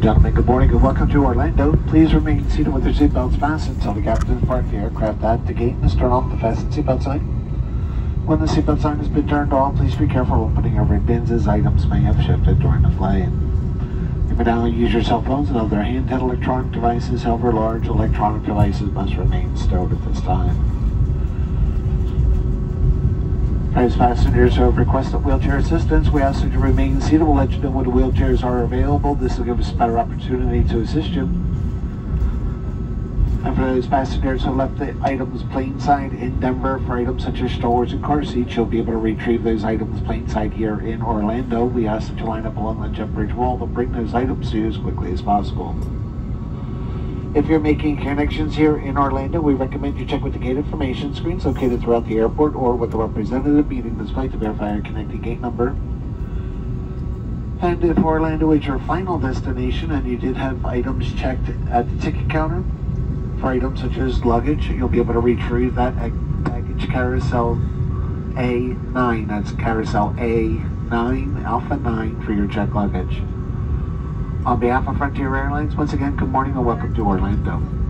Gentlemen, good morning and welcome to Orlando. Please remain seated with your seatbelts fastened until the captain departs the aircraft at the gate and turn off the fasten seatbelt sign. When the seatbelt sign has been turned on, please be careful opening over bins as items may have shifted during the flight. You may now use your cell phones and other handheld electronic devices. However, large electronic devices must remain stowed at this time. As passengers who have requested wheelchair assistance, we ask that you remain seated. We'll let you know when the wheelchairs are available. This will give us a better opportunity to assist you. And for those passengers who left the items plane-side in Denver for items such as strollers and car seats, you'll be able to retrieve those items plane-side here in Orlando. We ask that you line up along the jet bridge wall to bring those items to you as quickly as possible. If you're making connections here in Orlando, we recommend you check with the gate information screens located throughout the airport or with the representative meeting this flight to verify your connecting gate number. And if Orlando is your final destination and you did have items checked at the ticket counter for items such as luggage, you'll be able to retrieve that at baggage carousel A9. That's carousel A9, Alpha 9 for your checked luggage. On behalf of Frontier Airlines, once again, good morning and welcome to Orlando.